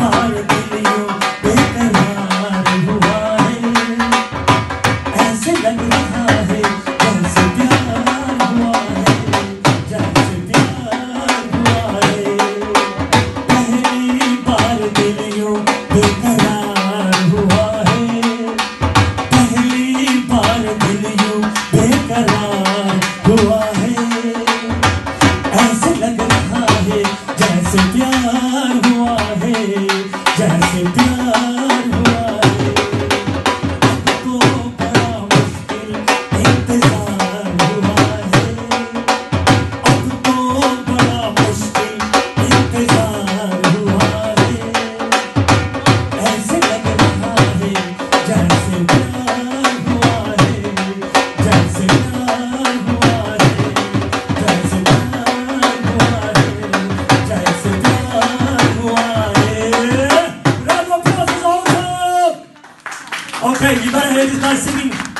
बार दिल यूं बेकरार हुआ है, ऐसे लग रहा है जैसे प्यार हुआ है, जैसे प्यार हुआ है। पहली बार दिल यूं बेकरार हुआ है, पहली बार दिल यूं बेकरार हुआ है, ऐसे लग रहा है जैसे प्यार हुआ है, जैसे प्यार हुआ है। अब तो बड़ा मुश्किल इंतजार हुआ है, अब तो बड़ा मुश्किल इंतजार हुआ है, ऐसे लग रहा है जैसे प्यार हुआ है, जैसे प्यार हुआ है, जैसे प्यार हुआ है, जैसे प्यार हुआ है। Round of applause is awesome! Okay, you better hear this guy singing.